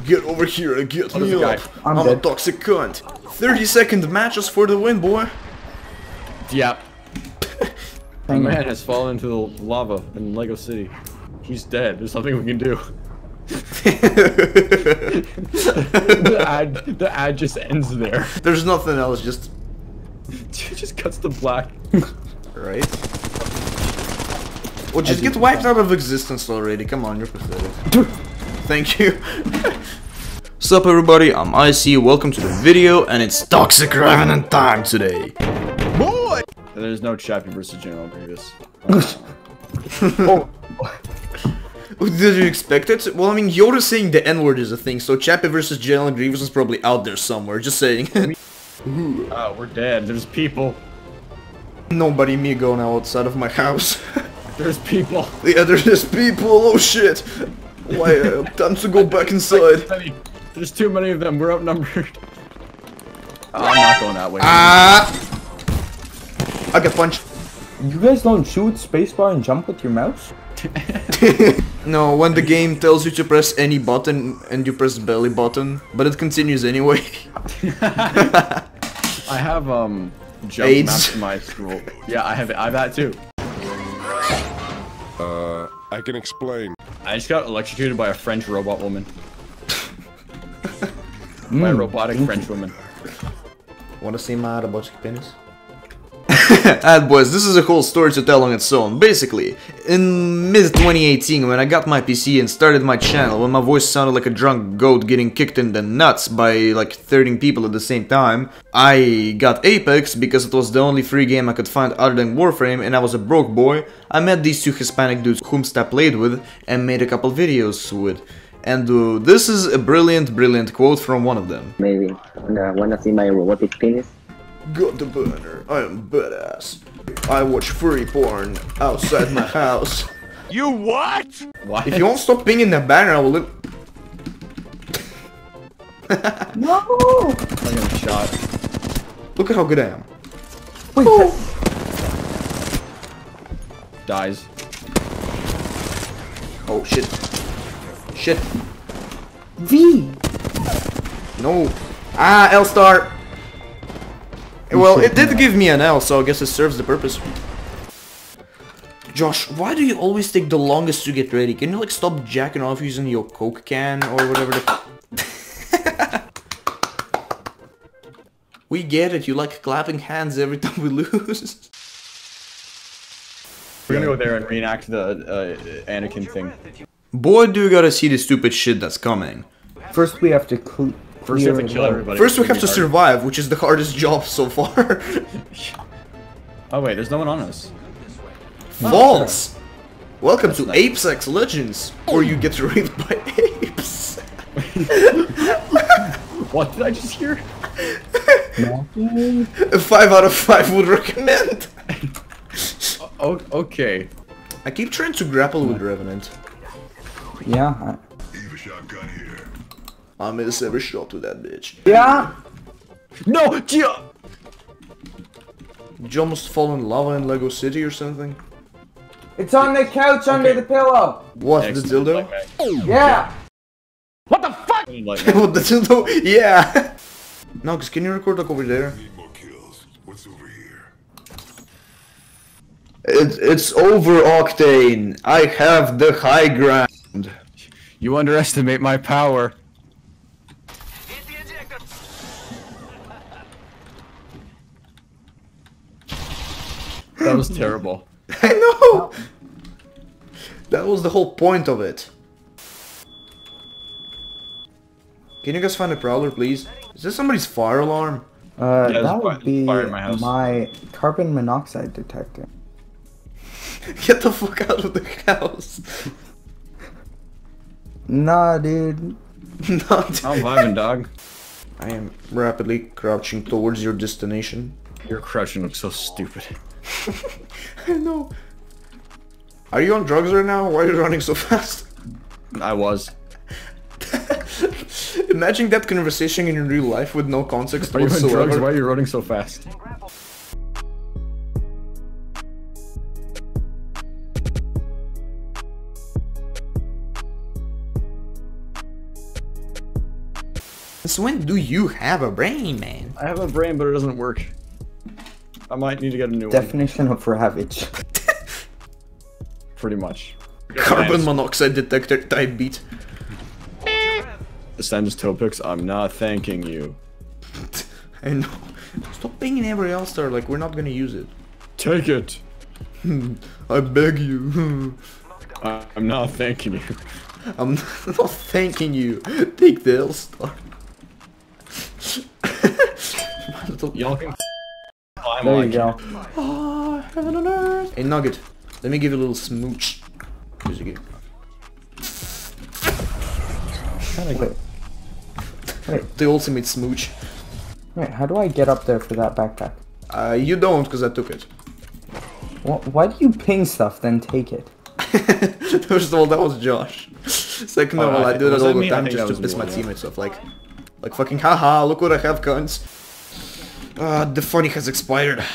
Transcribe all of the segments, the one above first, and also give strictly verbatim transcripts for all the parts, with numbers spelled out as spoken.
Get over here and get me up. I'm, I'm a toxic cunt. thirty second matches for the win, boy. Yep. The man has fallen into the lava in Lego City. He's dead. There's nothing we can do. the ad, the ad just ends there. There's nothing else. Just, it just cuts to black. Right? Well, just get wiped out of existence already. Come on, you're pathetic. Thank you. Sup, everybody? I'm Icy. Welcome to the video, and it's Toxic Revenant time today. Boy! There's no Chappie versus General Grievous. Oh. Did you expect it? Well, I mean, Yoda saying the N-word is a thing, so Chappie versus General Grievous is probably out there somewhere, just saying. Oh, we're dead. There's people. Nobody me go now outside of my house. There's people. Yeah, there's people. Oh shit. Why? Uh, time to go back inside. There's too many of them. We're outnumbered. Oh, I'm not going that way. Ah! I got punched. You guys don't shoot spacebar and jump with your mouse? No, when the game tells you to press any button and you press belly button, but it continues anyway. I have um jump AIDS. maps in my school. Yeah, I have I have that too. Uh, I can explain. I just got electrocuted by a French robot woman. By a robotic French woman. Wanna see my robotic penis? Alright boys, this is a whole story to tell on its own. Basically, in mid twenty eighteen, when I got my P C and started my channel, when my voice sounded like a drunk goat getting kicked in the nuts by like thirteen people at the same time, I got Apex because it was the only free game I could find other than Warframe, and I was a broke boy. I met these two Hispanic dudes whom I played with and made a couple videos with. And uh, this is a brilliant, brilliant quote from one of them. Maybe. Uh, wanna see my robotic penis? Got the burner, I am badass. I watch furry porn outside my house. You what? What? If you won't stop pinging the banner, I will li- No! I'm getting shot. Look at how good I am. Wait, Oh. Dies. Oh shit. Shit. V! No. Ah, L star. Well, it did give me an L, so I guess it serves the purpose. Josh, why do you always take the longest to get ready? Can you like stop jacking off using your Coke can or whatever the... We get it, you like clapping hands every time we lose. We're gonna go there and reenact the uh, Anakin thing. Boy, do you gotta see the stupid shit that's coming. First we have to cl First, you have to kill everybody. First we have to survive, which is the hardest job so far. Oh wait, there's no one on us. False! Welcome to Apex Legends, where you get raped by apes. What did I just hear? A five out of five would recommend. Oh, okay. I keep trying to grapple with Revenant. Yeah. I... I miss every shot to that bitch. Yeah! No! Gia! Did you almost fall in lava in Lego City or something? It's on the couch under Okay. the pillow! What, Excellent. the dildo? Like Yeah! What, the dildo? Yeah! No, cause can you record like over there? What's over here? It, it's over, Octane. I have the high ground. You underestimate my power. That was terrible. I know! That was the whole point of it. Can you guys find a prowler, please? Is this somebody's fire alarm? Uh, Yeah, there's that a would fi- be fire in my house. my carbon monoxide detector. Get the fuck out of the house. Nah, dude. Not. I'm vibing, dog. I am rapidly crouching towards your destination. Your crouching looks so stupid. I know. Are you on drugs right now? Why are you running so fast? I was. Imagine that conversation in real life with no context Are you on whatsoever. drugs? Why are you running so fast? Since when do you have a brain, man? I have a brain, but it doesn't work. I might need to get a new Definition of ravage. one. Pretty much. Carbon monoxide detector type beat. Send us toe pics. I'm not thanking you. I know. Stop banging every All-Star like we're not gonna use it. Take it. I beg you. I I'm not thanking you. I'm not thanking you. Take the L-Star. Y'all can climb There on you go. Oh, heaven on earth. Hey, Nugget. Let me give you a little smooch. Here's a gift. Wait. Wait, The ultimate smooch. wait, how do I get up there for that backpack? Uh, you don't, because I took it. Wh why do you ping stuff, then take it? First of all, that was Josh. Second of Oh, all, I- I do that was all that the me? I time think just that to was piss me, my yeah. teammates off. Like, like fucking haha, look what I have, cunts. Uh, the funny has expired.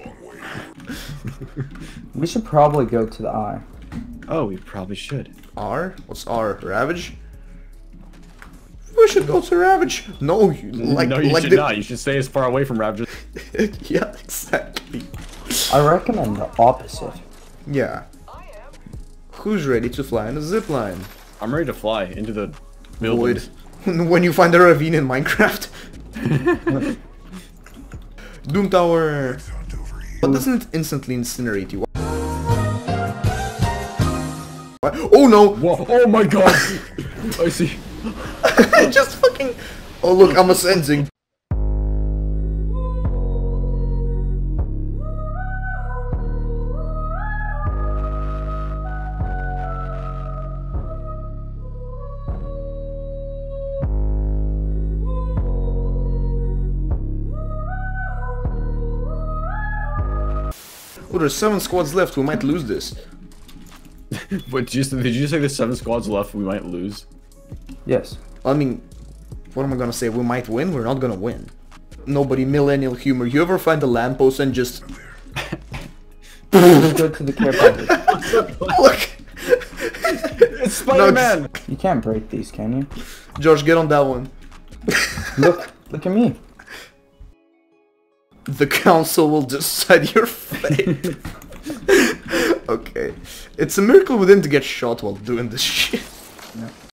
We should probably go to the eye. Oh, we probably should. R? What's R? Ravage? We should go to Ravage. No, you, like, no, you like should the... not. You should stay as far away from Ravages. Yeah, exactly. I recommend the opposite. Yeah. Who's ready to fly in a zipline? I'm ready to fly into the building. Void. When you find a ravine in Minecraft. Doom Tower. But doesn't it instantly incinerate you? What? Oh no! Whoa! Oh my god! I see. Just fucking. Oh look, I'm ascending. Oh, there's seven squads left. We might lose this. But just did you say there's seven squads left? We might lose. Yes. I mean, what am I gonna say? We might win? We're not gonna win. Nobody millennial humor. You ever find a lamppost and just Let's go to the care package. look? It's Spider-Man. You can't break these, can you? Josh, get on that one. Look, look at me. The council will decide your fate. Okay. It's a miracle we didn't get shot while doing this shit. No.